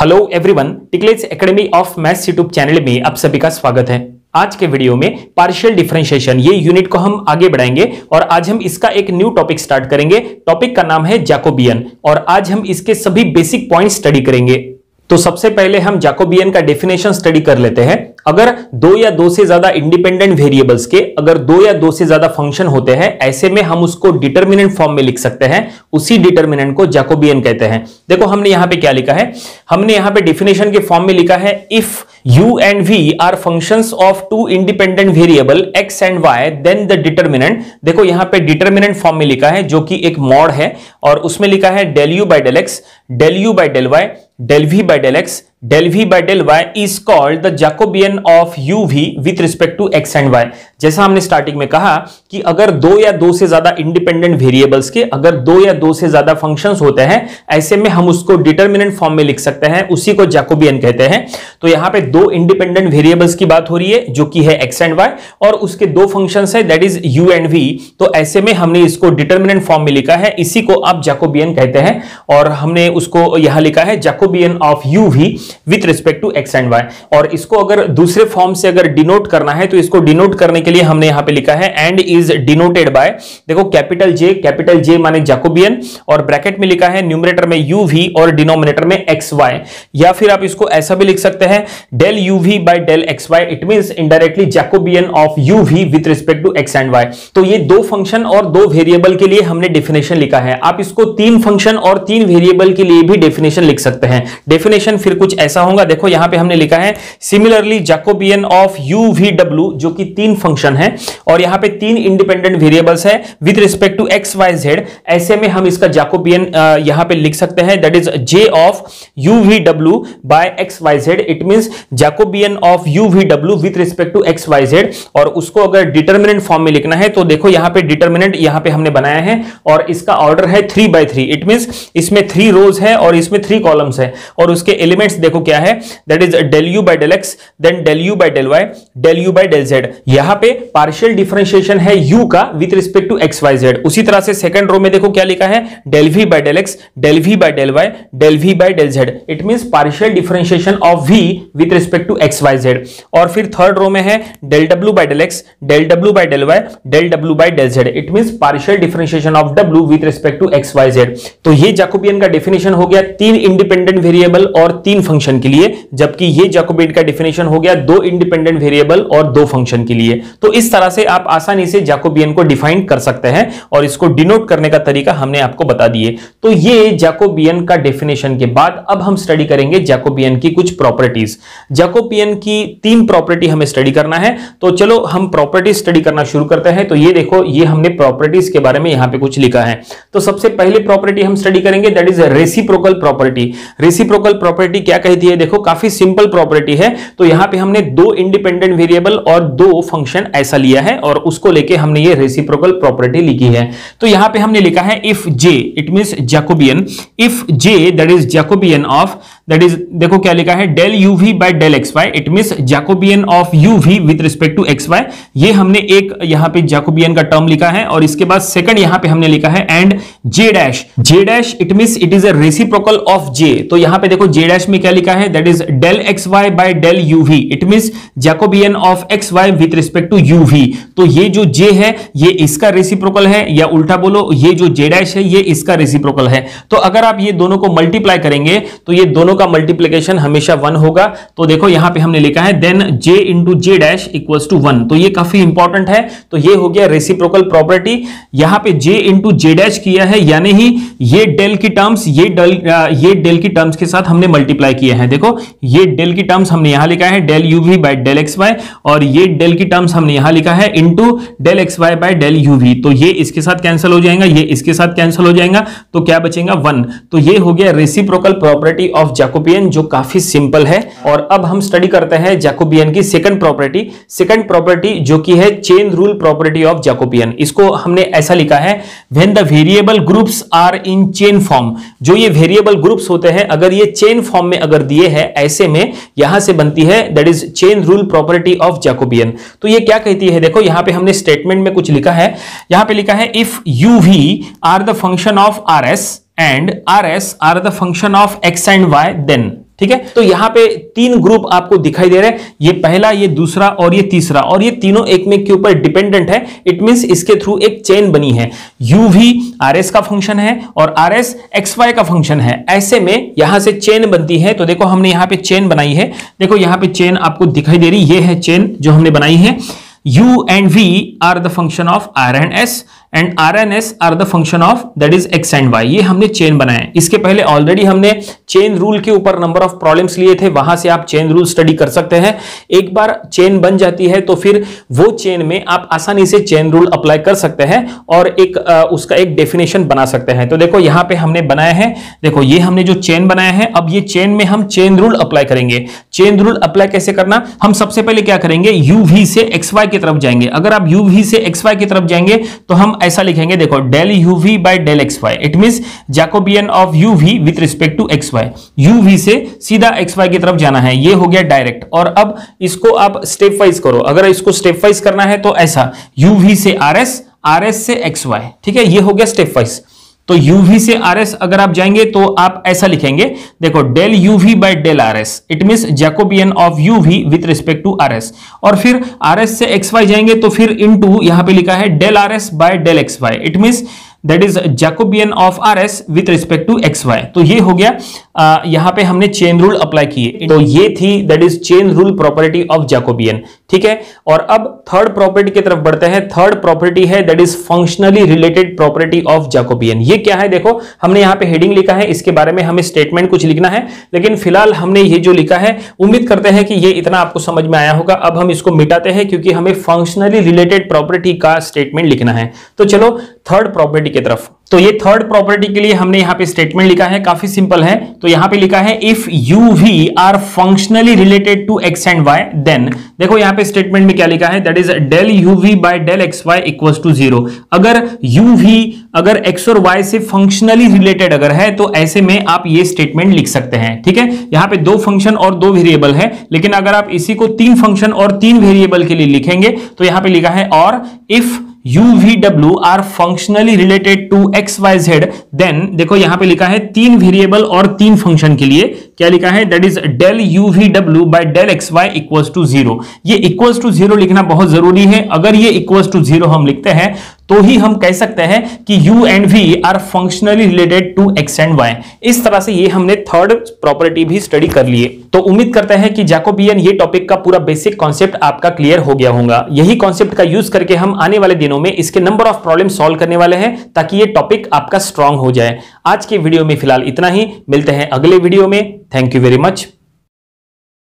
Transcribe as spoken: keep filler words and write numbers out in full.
Hello everyone, Ticklets Academy of Maths YouTube channel में आप सभी का स्वागत है। आज के वीडियो में पार्शियल डिफरेंशिएशन ये यूनिट को हम आगे बढ़ाएंगे और आज हम इसका एक न्यू टॉपिक स्टार्ट करेंगे। टॉपिक का नाम है जैकोबियन और आज हम इसके सभी बेसिक पॉइंट्स स्टडी करेंगे। तो सबसे पहले हम जैकोबियन का डेफिनेशन स्टडी कर लेते हैं। अगर दो या दो से ज्यादा इंडिपेंडेंट वेरिएबल्स के अगर दो या दो से ज्यादा फंक्शन होते हैं, ऐसे में हम उसको डिटरमिनेंट फॉर्म में लिख सकते हैं। उसी डिटरमिनेंट को जैकोबियन कहते हैं। देखो हमने यहां पे क्या लिखा है, हमने यहां पे डेफिनेशन के फॉर्म में लिखा है if u and v are functions of two independent variable x and y then the determinant। देखो यहां पे डिटरमिनेंट फॉर्म में लिखा है जो कि एक मॉड है और उसमें लिखा है del u by del x, del u by del y, del v by del x, del v by del y is called the Jacobian of uv with respect to x and y। जैसा हमने starting में कहा कि अगर दो या दो से ज्यादा इंडिपेंडेंट वेरिएबल्स के अगर दो या दो से ज्यादा फंक्शंस होते हैं, ऐसे में हम उसको डिटरमिनेंट फॉर्म में लिख सकते हैं, उसी को जैकोबियन कहते हैं। तो यहां पे दो इंडिपेंडेंट वेरिएबल्स की बात हो रही है जो कि है x एंड y और उसके दो फंक्शंस है that is u and v। तो ऐसे में हमने इसको डिटरमिनेंट फॉर्म में लिखा है, इसी को आप जैकोबियन कहते हैं और हमने उसको यहां लिखा है Jacobian of uv with respect to x and y। और इसको अगर दूसरे फॉर्म से अगर डिनोट करना है तो इसको डिनोट करने के लिए हमने यहां पे लिखा है एंड इज डिनोटेड बाय, देखो कैपिटल J, कैपिटल J माने जैकोबियन और ब्रैकेट में लिखा है न्यूमरेटर में uv और डिनोमिनेटर में xy। या फिर आप इसको ऐसा भी लिख सकते हैं del uv by del xy, it means indirectly Jacobian of uv with respect to x and y। तो ये दो फंक्शन और दो वेरिएबल के लिए हमने डेफिनेशन लिखा है। आप इसको तीन फंक्शन और तीन वेरिएबल के लिए भी डेफिनेशन लिख सकते हैं। डेफिनेशन फिर कुछ ऐसा होगा, देखो यहां पे हमने लिखा है सिमिलरली जैकोबियन ऑफ uvw जो कि तीन फंक्शन है और यहां पे तीन इंडिपेंडेंट वेरिएबल्स है with respect to X Y Z. ऐसे में हम इसका जैकोबियन यहां पे लिख सकते हैं that is j of uvw by X Y Z, it means Jacobian of uvw with respect to X Y Z. और उसको अगर डिटरमिनेंट फॉर्म में लिखना है तो देखो यहां पे डिटरमिनेंट यहां पे हमने बनाया है और इसका ऑर्डर है three by three, it means इसमें थ्री रोज है और इसमें थ्री कॉलम्स है और उसके एलिमेंट्स देखो क्या है that is del u by del x, then del u by del y, del u by del z। यहां पे पार्शियल डिफरेंशिएशन है u का with respect to X Y Z. उसी तरह से सेकंड रो में देखो क्या लिखा है del v by del x, del v by del y, del v by del z, it means partial differentiation of v with respect to X Y Z. और फिर थर्ड रो में है del w by del x, del w by del y, del w by del z, it means partial differentiation of w with respect to X Y Z. तो ये Jacobian का definition हो गया तीन independent variable और तीन function के लिए, जबकि ये जैकोबियन का डेफिनेशन हो गया दो इंडिपेंडेंट वेरिएबल और दो फंक्शन के लिए। तो इस तरह से आप आसानी से जैकोबियन को डिफाइन कर सकते हैं और इसको डिनोट करने का तरीका हमने आपको बता दिए। तो ये जैकोबियन का डेफिनेशन के बाद अब हम स्टडी करेंगे जैकोबियन की कुछ प्रॉपर्टीज। जैकोबियन की तीन प्रॉपर्टी हमें स्टडी करना है, तो चलो हम प्रॉपर्टी स्टडी करना शुरू करते हैं। तो ये देखो ये हमने प्रॉपर्टीज के बारे में यहां पे कुछ लिखा है। तो सबसे पहले प्रॉपर्टी हम स्टडी करेंगे that is reciprocal property. Reciprocal property क्या कहती है, देखो काफी सिंपल प्रॉपर्टी है। तो यहां पे हमने दो इंडिपेंडेंट वेरिएबल और दो फंक्शन ऐसा लिया है और उसको लेके हमने ये रेसिप्रोकल प्रॉपर्टी लिखी है। तो यहां पे हमने लिखा है if j, it means Jacobian, if j that is Jacobian of that is देखो क्या लिखा है del uv by del xy, it means Jacobian of uv with respect to xy। ये हमने एक यहां पे जैकोबियन का टर्म लिखा है और इसके बाद सेकंड यहां पे हमने लिखा है and j dash, j dash it means it is a reciprocal of j। तो यहां पे देखो j डैश में क्या लिखा है that is del xy by del uv, it means Jacobian of xy with respect to uv। तो ये जो j है ये इसका रेसिप्रोकल है, या उल्टा बोलो ये जो j डैश है ये इसका रेसिप्रोकल है। तो अगर आप ये दोनों को मल्टीप्लाई करेंगे तो ये दोनों का मल्टीप्लिकेशन हमेशा वन होगा। तो देखो यहां पे हमने लिखा है then j into J dash equals to one. तो ये काफी इंपॉर्टेंट है। तो ये हो गया रेसिप्रोकल प्रॉपर्टी। यहां पे j इंटू जे डैश किया है, यानी ही ये डेल की टर्म्स ये डेल ये डेल की टर्म्स के साथ हमने मल्टीप्लाई किए हैं। देखो ये डेल की टर्म्स हमने यहां लिखा है del uv by del xy और ये डेल की टर्म्स हमने यहां लिखा है into del xy by del uv। तो ये इसके साथ कैंसिल हो जाएगा, ये इसके साथ कैंसिल हो जाएगा, तो क्या बचेगा वन। तो ये हो गया रेसिप्रोकल प्रॉपर्टी ऑफ जैकोबियन जो काफी सिंपल है। और अब हम स्टडी करते हैं जैकोबियन की सेकंड प्रॉपर्टी। सेकंड प्रॉपर्टी जो कि है chain rule property of Jacobian. इसको हमने ऐसा लिखा है when the variable groups are in chain form. जो ये वेरिएबल ग्रुप्स होते हैं अगर ये चेन फॉर्म में अगर दिए हैं, ऐसे में यहां से बनती है that is chain rule property of Jacobian. तो ये क्या कहती है, देखो यहां पे हमने स्टेटमेंट में कुछ लिखा है। यहां पे लिखा है if uv are the function of rs and rs are the function of x and y then ठीक है। तो यहां पे तीन ग्रुप आपको दिखाई दे रहे हैं, ये पहला, ये दूसरा और ये तीसरा, और ये तीनों एक में के ऊपर डिपेंडेंट है। इट मींस इसके थ्रू एक चेन बनी है। यूवी आरएस का फंक्शन है और आरएस एक्सवाई का फंक्शन है। ऐसे में यहां से चेन बनती है। तो देखो हमने यहां पे चेन बनाई है, देखो यहां पे चेन आपको दिखाई दे रही, ये है चेन जो हमने बनाई है। U and V are the function of R and S and R and S are the function of that is X and Y। ये हमने चेन बनाया है। इसके पहले ऑलरेडी हमने चेन रूल के ऊपर नंबर ऑफ प्रॉब्लम्स लिए थे, वहां से आप चेन रूल स्टडी कर सकते हैं। एक बार चेन बन जाती है तो फिर वो चेन में आप आसानी से चेन रूल अप्लाई कर सकते हैं और एक आ, उसका एक डेफिनेशन बना सकते हैं। तो देखो यहां पे हमने बनाया है, देखो ये हमने जो चेन बनाया है, अब ये चेन में हम चेन रूल अप्लाई करेंगे। चेन रूल अप्लाई कैसे करना, हम सबसे पहले क्या करेंगे, यूवी से एक्सवाई की तरफ जाएंगे। अगर आप यूवी से एक्सवाई की तरफ जाएंगे तो हम ऐसा लिखेंगे, देखो del UV by del XY. It means Jacobian of UV with respect to XY. UV से सीधा एक्सवाई की तरफ जाना है, ये हो गया डायरेक्ट। और अब इसको आप स्टेप वाइज करो। अगर इसको स्टेप वाइज करना है तो ऐसा, यूवी से आरएस, आरएस से एक्सवाई, ठीक है, ये हो गया स्टेप वाइज। तो यूवी से आरएस अगर आप जाएंगे तो आप ऐसा लिखेंगे, देखो del UV by del RS. It means Jacobian of UV with respect to RS. और फिर आरएस से एक्सवाई जाएंगे तो फिर इनटू यहां पे लिखा है del RS by del XY. It means that is Jacobian of RS with respect to XY. तो ये हो गया, आ, यहां पे हमने चेन रूल अप्लाई किए। तो ये थी that is chain rule property of Jacobian, ठीक है। और अब थर्ड प्रॉपर्टी की तरफ बढ़ते हैं। थर्ड प्रॉपर्टी है that is functionally related property of Jacobian. ये क्या है, देखो हमने यहां पे हेडिंग लिखा है, इसके बारे में हमें स्टेटमेंट कुछ लिखना है, लेकिन फिलहाल हमने ये जो लिखा है, उम्मीद करते हैं कि ये इतना आपको समझ में आया होगा। अब हम इसको मिटाते हैं क्योंकि हमें फंक्शनली रिलेटेड प्रॉपर्टी का स्टेटमेंट लिखना है। तो चलो थर्ड प्रॉपर्टी की तरफ। तो ये थर्ड प्रॉपर्टी के लिए हमने यहां पे स्टेटमेंट लिखा है, काफी सिंपल है। तो यहां पे लिखा है if u v are functionally related to x and y, then देखो यहां पे स्टेटमेंट में क्या लिखा है, that is del UV by del x y equals to zero. अगर यूवी अगर एक्स और वाई से फंक्शनली रिलेटेड अगर है तो ऐसे में आप ये स्टेटमेंट लिख सकते हैं, ठीक है। यहां पे दो फंक्शन और दो वेरिएबल है, लेकिन अगर आप इसी को तीन फंक्शन और तीन वेरिएबल के लिए लिखेंगे तो यहां पे लिखा है और if U V W are functionally related to X Y Z, then देखो यहां पे लिखा है तीन वेरिएबल और तीन फंक्शन के लिए क्या लिखा है, that is del U V W by del x y equals to zero. ये इक्वल्स टू जीरो लिखना बहुत जरूरी है। अगर ये इक्वल्स टू जीरो हम लिखते हैं तो ही हम कह सकते हैं कि U and V are functionally related to X and Y। इस तरह से ये हमने थर्ड प्रॉपर्टी भी स्टडी कर लिए। तो उम्मीद करते हैं कि जैकोबियन ये टॉपिक का पूरा बेसिक कॉन्सेप्ट आपका क्लियर हो गया होगा। यही कॉन्सेप्ट का यूज करके हम आने वाले दिनों में इसके नंबर ऑफ प्रॉब्लम सॉल्व करने वाले हैं ताकि ये टॉपिक आपका स्ट्रांग हो जाए। आज के वीडियो में फिलहाल इतना ही, मिलते हैं अगले वीडियो में। Thank you very much.